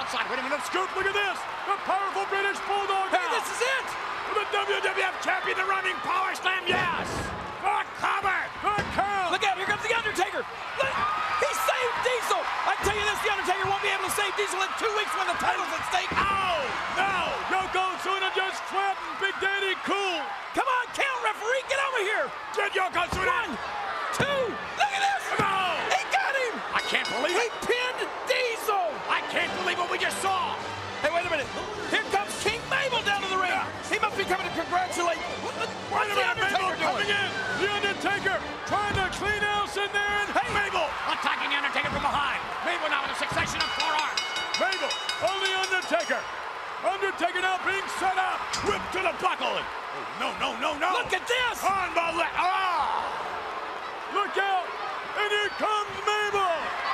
outside. Wait a minute, scoop. Look at this. The powerful British Bulldog. Hey, this is it. The WWF champion, the running power slam. Yes. The cover. The count. Look out. Here comes the Undertaker. Look, he saved Diesel. I tell you this, the Undertaker won't be able to save Diesel in 2 weeks when the title's at stake. Oh, no. Yokozuna just flattened Big Daddy Cool. Come on, count, referee. Get over here. Get Yokozuna. 1, 2. Look at this. No. He got him. I can't believe He it. pinned Diesel. I can't believe what we just saw. Hey, wait a minute. Here comes King Mabel down to the ring. He must be coming to congratulate. What's the Undertaker coming doing? in. The Undertaker trying to clean house in there. And hey, Mabel attacking the Undertaker from behind. Mabel now with a succession of forearms. Mabel on the Undertaker. Undertaker now being set up. Whip to the buckle. Oh, no. Look at this. Unbelievable. Ah! Look out. And here comes Mabel.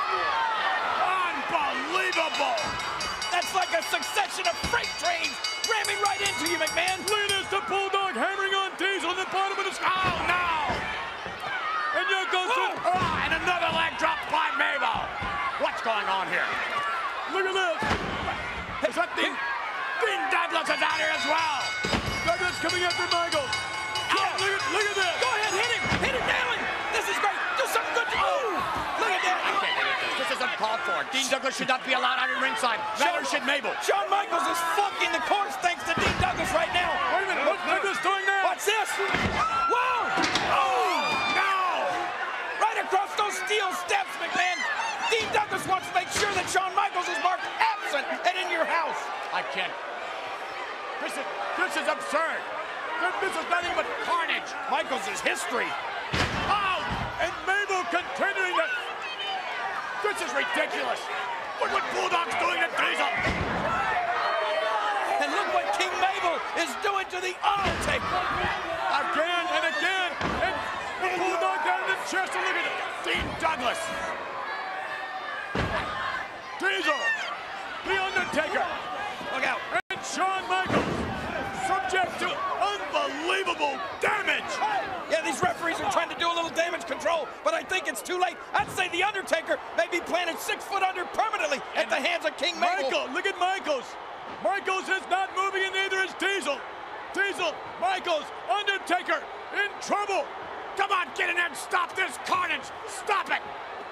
Unbelievable. That's like a succession of freight trains ramming right into you, McMahon. Lead us to Bulldog hammering on Diesel in the bottom of the sky. Oh, no. And Yokozuna. And another leg drop by Mabel. What's going on here? Look at this. Is that Dean Douglas is out here as well. Douglas coming after Michaels. Yeah. Look at this. Go ahead, hit him. Hit him, nail him. This is great. Do something good. Oh, look at that. I can't believe this. This is uncalled for. Dean Douglas should not be allowed out in ringside. Neither should Mabel. Shawn Michaels is flunking the course thanks to Dean Douglas right now. Wait a minute. What's Douglas doing now? Watch this. Whoa. Oh, no. Right across those steel steps, McMahon. Dean Douglas wants to make sure that Shawn Michaels is marked absent and in your house. I can't. This is absurd. This is nothing but carnage. Michaels is history. Oh, and Mabel continuing to. This is ridiculous. Look what Bulldog's doing to Diesel. And look what King Mabel is doing to the Undertaker. Again and again. And the Bulldog down in the chest. And look at it. Dean Douglas. Diesel. The Undertaker. Look out. And Shawn Michaels. Subject to unbelievable damage. Yeah, these referees are trying to do a little damage control, but I think it's too late. I'd say the Undertaker may be planted 6 foot under permanently at the hands of King Mabel. Look at Michaels. Michaels is not moving, and neither is Diesel. Diesel, Michaels, Undertaker in trouble. Come on, get in there and stop this carnage. Stop it.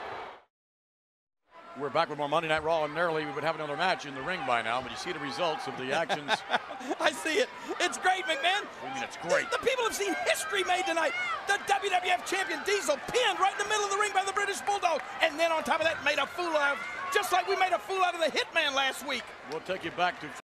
We're back with more Monday Night Raw, and narrowly we would have another match in the ring by now, but you see the results of the actions. I see it. It's great, McMahon. I mean, it's great. The people have seen history made tonight. The WWF champion Diesel pinned right in the middle of the ring by the British Bulldog, and then on top of that made a fool out of, just like we made a fool out of the Hitman last week. We'll take you back to